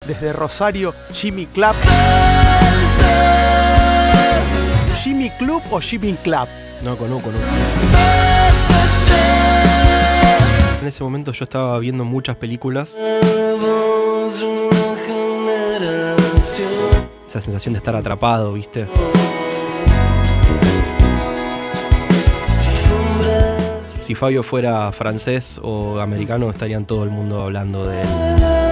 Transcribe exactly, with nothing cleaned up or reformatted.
desde Rosario, Jimmy Club. ¿Jimmy Club o Jimmy Club? No conozco, no. En ese momento yo estaba viendo muchas películas. Esa sensación de estar atrapado, ¿viste? Si Fabio fuera francés o americano, estarían todo el mundo hablando de él.